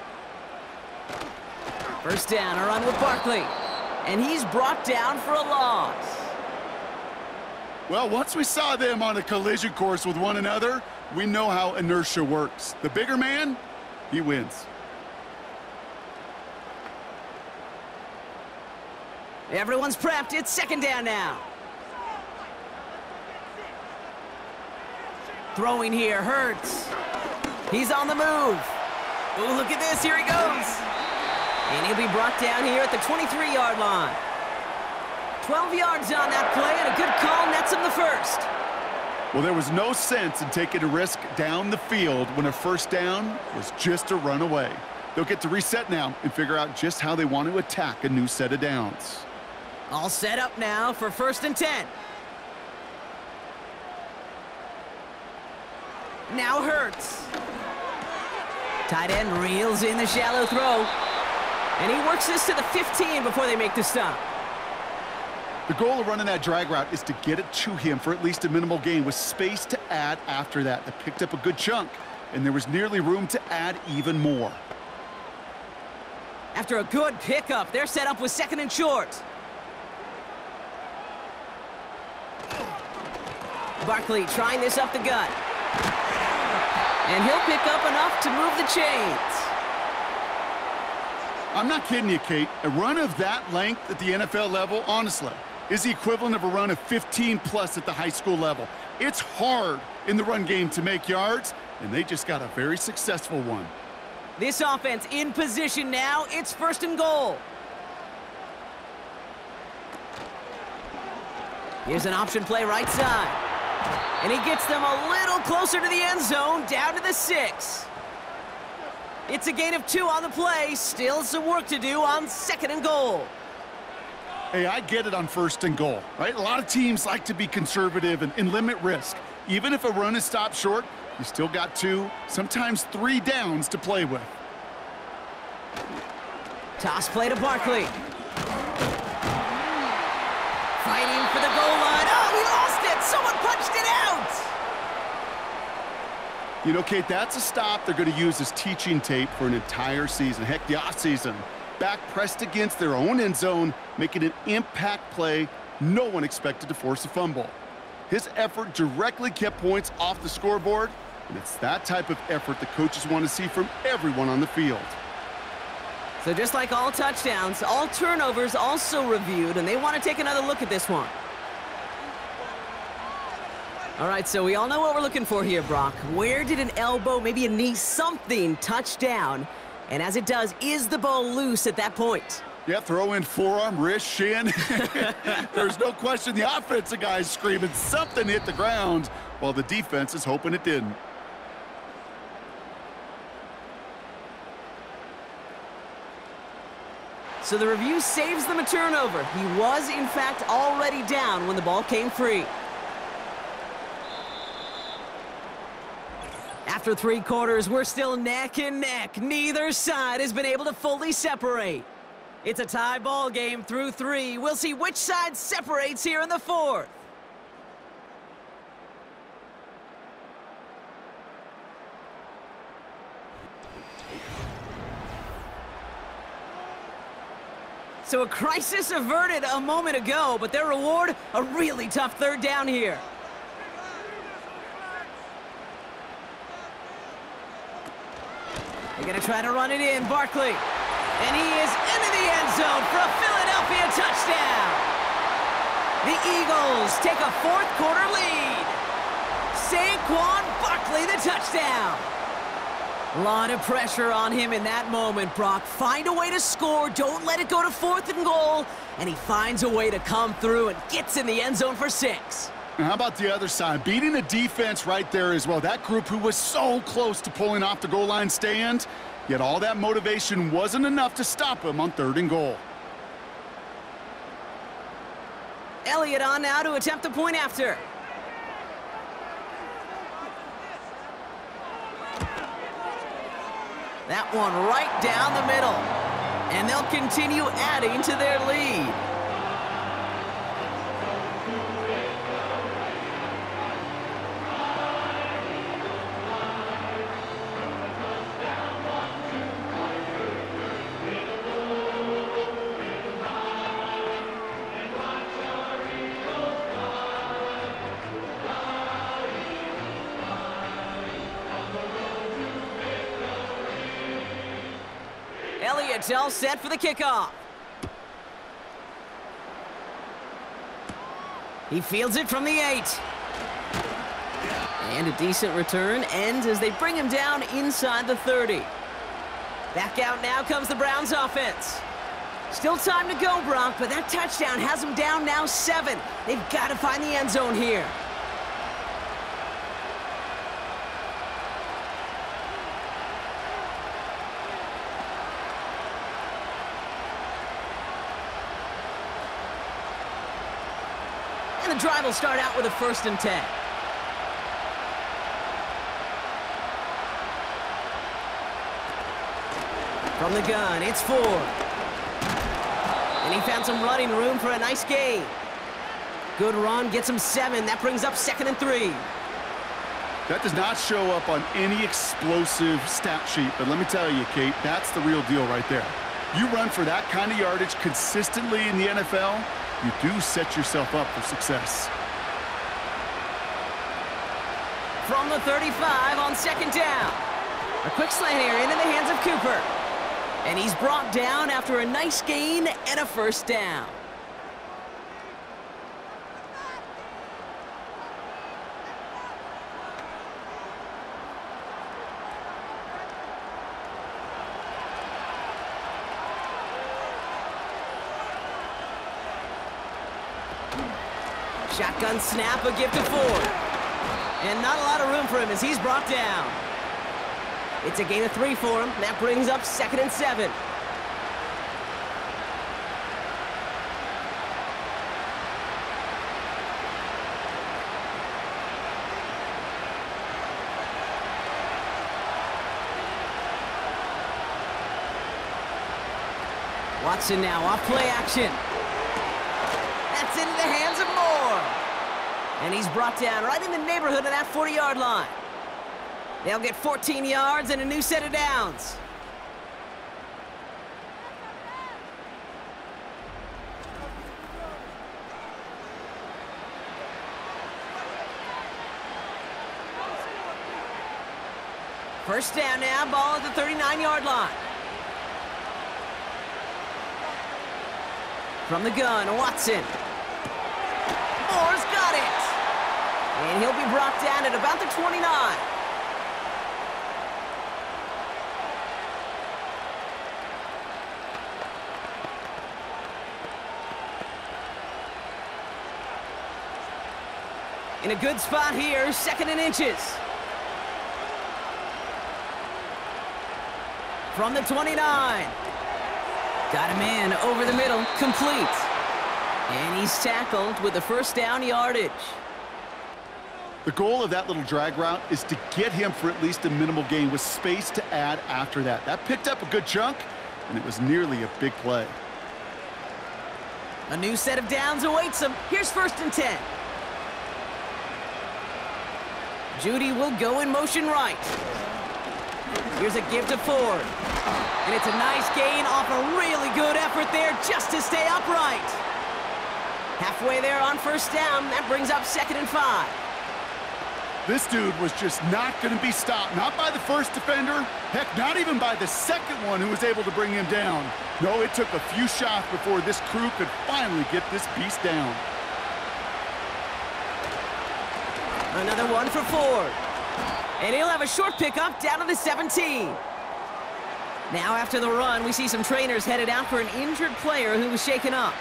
Speaker 1: 1st down, a run with Barkley. And he's brought down for a loss.
Speaker 2: Well, once we saw them on a collision course with one another, we know how inertia works. The bigger man, he wins.
Speaker 1: Everyone's prepped. It's second down now. Throwing here, Hurts. He's on the move. Oh, look at this. Here he goes. And he'll be brought down here at the 23-yard line. 12 yards on that play, and a good call nets him the first.
Speaker 2: Well, there was no sense in taking a risk down the field when a first down was just a run away. They'll get to reset now and figure out just how they want to attack a new set of downs.
Speaker 1: All set up now for 1st and 10. Now Hurts. Tight end reels in the shallow throw. And he works this to the 15 before they make the stop.
Speaker 2: The goal of running that drag route is to get it to him for at least a minimal gain with space to add after that. They picked up a good chunk, and there was nearly room to add even more.
Speaker 1: After a good pickup, they're set up with 2nd and short. Barkley trying this up the gut. And he'll pick up enough to move the chains.
Speaker 2: I'm not kidding you, Kate. A run of that length at the NFL level, honestly, is the equivalent of a run of 15-plus at the high school level. It's hard in the run game to make yards, and they just got a very successful one.
Speaker 1: This offense in position now. It's 1st and goal. Here's an option play right side. And he gets them a little closer to the end zone, down to the 6. It's a gain of 2 on the play. Still some work to do on 2nd and goal.
Speaker 2: Hey, I get it on 1st and goal, right? A lot of teams like to be conservative and limit risk. Even if a run is stopped short, you still got 2, sometimes 3 downs to play with.
Speaker 1: Toss play to Barkley. Fighting for the goal line. Oh, he lost it! Someone punched it out!
Speaker 2: You know, Kate, that's a stop they're going to use as teaching tape for an entire season. Heck, the offseason. Back pressed against their own end zone, making an impact play no one expected to force a fumble. His effort directly kept points off the scoreboard, and it's that type of effort the coaches want to see from everyone on the field.
Speaker 1: So just like all touchdowns, all turnovers also reviewed, and they want to take another look at this one. All right, so we all know what we're looking for here, Brock. Where did an elbow, maybe a knee, something touch down? And as it does, is the ball loose at that point?
Speaker 2: Yeah, throw in forearm, wrist, shin. There's no question the offensive guy's screaming something hit the ground while the defense is hoping it didn't.
Speaker 1: So the review saves them a turnover. He was, in fact, already down when the ball came free. After 3 quarters, we're still neck and neck. Neither side has been able to fully separate. It's a tie ball game through 3. We'll see which side separates here in the 4th. So a crisis averted a moment ago, but their reward, a really tough 3rd down here. They're going to try to run it in, Barkley. And he is into the end zone for a Philadelphia touchdown. The Eagles take a 4th quarter lead. Saquon Barkley, the touchdown. A lot of pressure on him in that moment, Brock. Find a way to score. Don't let it go to 4th and goal. And he finds a way to come through and gets in the end zone for 6.
Speaker 2: And how about the other side? Beating the defense right there as well. That group who was so close to pulling off the goal line stand, yet all that motivation wasn't enough to stop him on 3rd and goal.
Speaker 1: Elliott on now to attempt the point after. That one right down the middle. And they'll continue adding to their lead. Elliott's all set for the kickoff. He fields it from the 8. And a decent return ends as they bring him down inside the 30. Back out now comes the Browns offense. Still time to go, Brock, but that touchdown has them down now 7. They've got to find the end zone here. And the drive will start out with a 1st and 10. From the gun, it's Ford. And he found some running room for a nice gain. Good run, gets him 7. That brings up 2nd and 3.
Speaker 2: That does not show up on any explosive stat sheet, but let me tell you, Kate, that's the real deal right there. You run for that kind of yardage consistently in the NFL, you do set yourself up for success.
Speaker 1: From the 35 on 2nd down. A quick slant here into the hands of Cooper. And he's brought down after a nice gain and a 1st down. Shotgun snap, a gift to Ford. And not a lot of room for him as he's brought down. It's a gain of 3 for him. That brings up 2nd and 7. Watson now off play action. That's into the hands of Moore. And he's brought down right in the neighborhood of that 40-yard line. They'll get 14 yards and a new set of downs. First down now, ball at the 39-yard line. From the gun, Watson. Moore's got it. And he'll be brought down at about the 29. In a good spot here, 2nd and inches. From the 29. Got him in over the middle, complete. And he's tackled with the 1st down yardage.
Speaker 2: The goal of that little drag route is to get him for at least a minimal gain with space to add after that. That picked up a good chunk, and it was nearly a big play.
Speaker 1: A new set of downs awaits him. Here's 1st and 10. Judy will go in motion right. Here's a give to Ford. And it's a nice gain off a really good effort there just to stay upright. Halfway there on 1st down, that brings up 2nd and 5.
Speaker 2: This dude was just not going to be stopped, not by the first defender, heck, not even by the second one who was able to bring him down. No, it took a few shots before this crew could finally get this beast down.
Speaker 1: Another one for Ford. And he'll have a short pickup down to the 17. Now after the run, we see some trainers headed out for an injured player who was shaken up.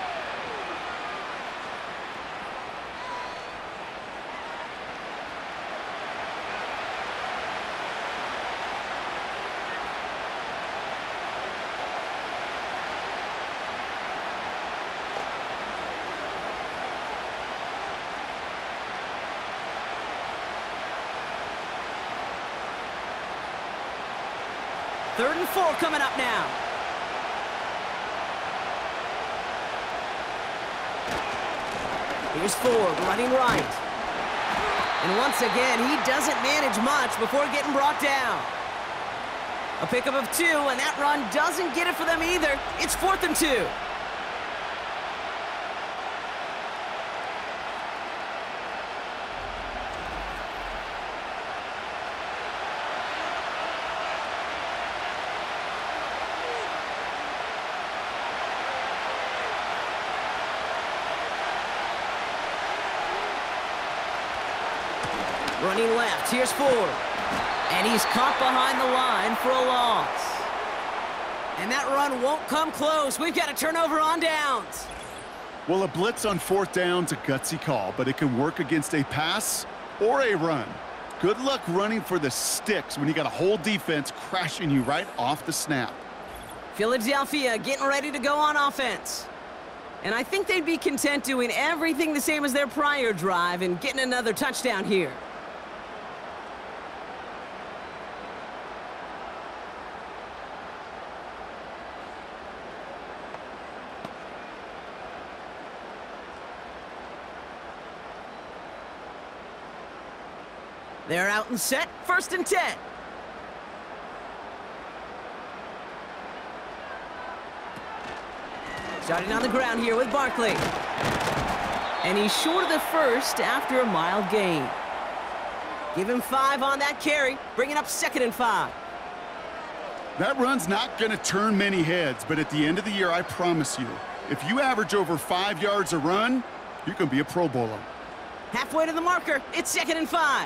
Speaker 1: Third and 4 coming up now. Here's Ford running right. And once again, he doesn't manage much before getting brought down. A pickup of 2, and that run doesn't get it for them either. It's 4th and 2. Running left, here's Ford. And he's caught behind the line for a loss. And that run won't come close. We've got a turnover on downs.
Speaker 2: Well, a blitz on 4th down's a gutsy call, but it can work against a pass or a run. Good luck running for the sticks when you got a whole defense crashing you right off the snap.
Speaker 1: Philadelphia getting ready to go on offense. And I think they'd be content doing everything the same as their prior drive and getting another touchdown here. They're out and set, 1st and 10. Starting on the ground here with Barkley. And he's short of the first after a mild gain. Give him 5 on that carry, bringing up 2nd and 5.
Speaker 2: That run's not going to turn many heads, but at the end of the year, I promise you, if you average over 5 yards a run, you can be a Pro Bowler.
Speaker 1: Halfway to the marker, it's 2nd and 5.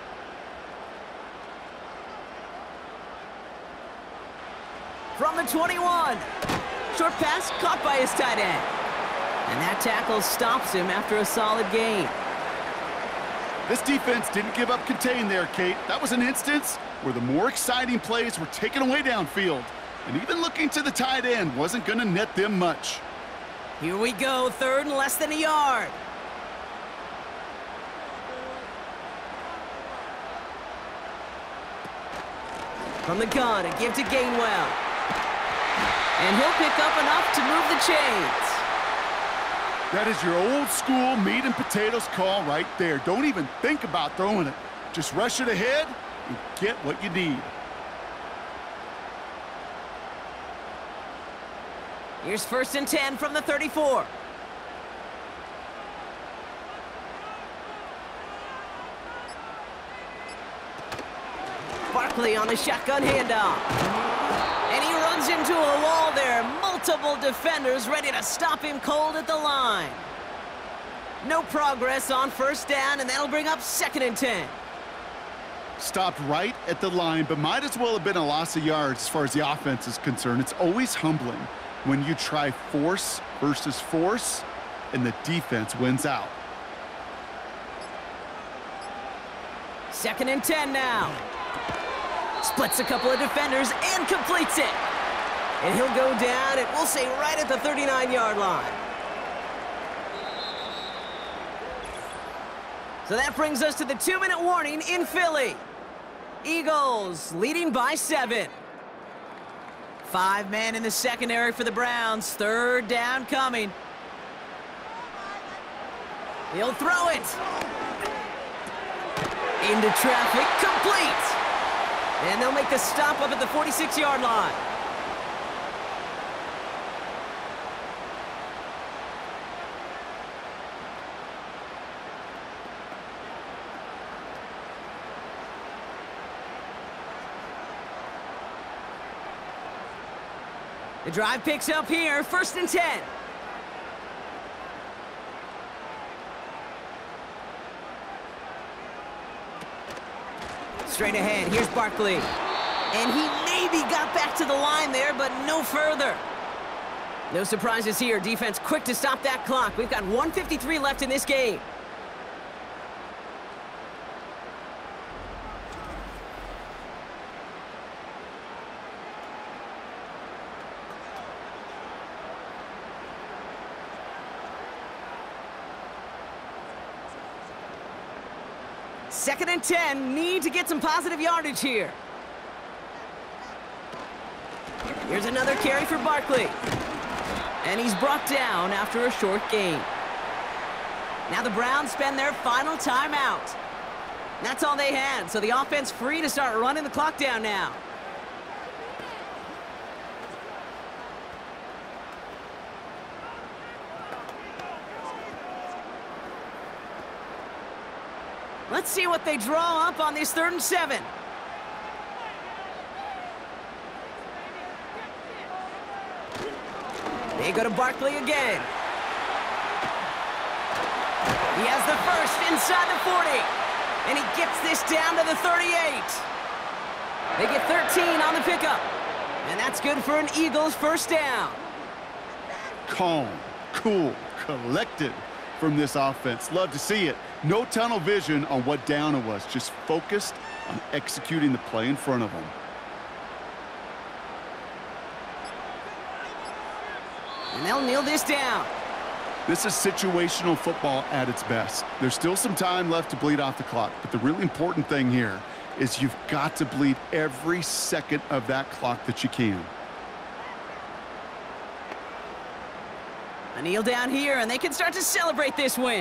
Speaker 1: From the 21. Short pass caught by his tight end. And that tackle stops him after a solid gain.
Speaker 2: This defense didn't give up contain there, Kate. That was an instance where the more exciting plays were taken away downfield. And even looking to the tight end wasn't going to net them much.
Speaker 1: Here we go, 3rd and less than a yard. From the gun, a give to Gainwell. And he'll pick up enough to move the chains.
Speaker 2: That is your old school meat and potatoes call right there. Don't even think about throwing it. Just rush it ahead and get what you need.
Speaker 1: Here's 1st and 10 from the 34. Barkley on the shotgun handoff. And he runs into a wall there. Multiple defenders ready to stop him cold at the line. No progress on 1st down, and that'll bring up 2nd and 10.
Speaker 2: Stopped right at the line, but might as well have been a loss of yards as far as the offense is concerned. It's always humbling when you try force versus force, and the defense wins out.
Speaker 1: 2nd and 10 now. Splits a couple of defenders and completes it. And he'll go down, and we'll say right at the 39-yard line. So that brings us to the 2-minute warning in Philly. Eagles leading by 7. 5 men in the secondary for the Browns. 3rd down coming. He'll throw it. Into traffic, complete. And they'll make the stop up at the 46-yard line. The drive picks up here, 1st and 10. Straight ahead, here's Barkley. And he maybe got back to the line there, but no further. No surprises here. Defense quick to stop that clock. We've got 1:53 left in this game. Second and 10, need to get some positive yardage here. Here's another carry for Barkley. And he's brought down after a short gain. Now the Browns spend their final timeout. That's all they had, so the offense free to start running the clock down now. Let's see what they draw up on this 3rd and 7. They go to Barkley again. He has the first inside the 40. And he gets this down to the 38. They get 13 on the pickup. And that's good for an Eagles first down.
Speaker 2: Calm, cool, collected from this offense. Love to see it. No tunnel vision on what down it was. Just focused on executing the play in front of them.
Speaker 1: And they'll kneel this down.
Speaker 2: This is situational football at its best. There's still some time left to bleed off the clock, but the really important thing here is you've got to bleed every second of that clock that you can.
Speaker 1: A kneel down here, and they can start to celebrate this win.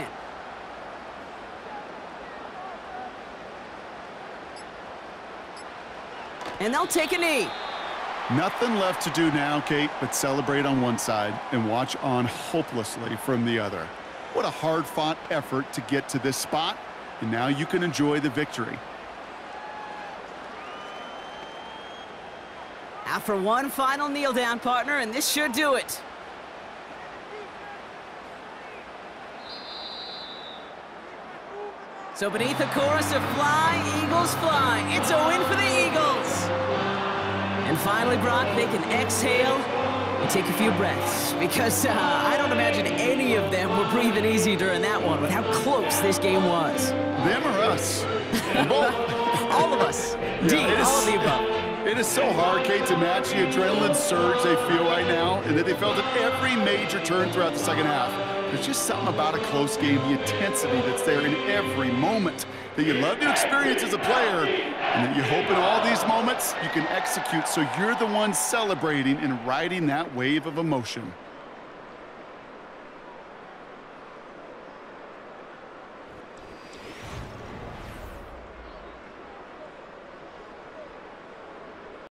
Speaker 1: And they'll take a knee.
Speaker 2: Nothing left to do now, Kate, but celebrate on one side and watch on hopelessly from the other. What a hard-fought effort to get to this spot, and now you can enjoy the victory.
Speaker 1: After one final kneel down, partner, and this should do it. So beneath a chorus of Fly, Eagles Fly, it's a win for the Eagles. And finally, Brock, they can exhale and take a few breaths, because I don't imagine any of them were breathing easy during that one with how close this game was.
Speaker 2: Them or us? Both.
Speaker 1: All of us. D, all of the above.
Speaker 2: It is so hard, Kate, to match the adrenaline surge they feel right now, and that they felt at every major turn throughout the second half. There's just something about a close game, the intensity that's there in every moment that you love to experience as a player, and that you hope in all these moments you can execute so you're the one celebrating and riding that wave of emotion.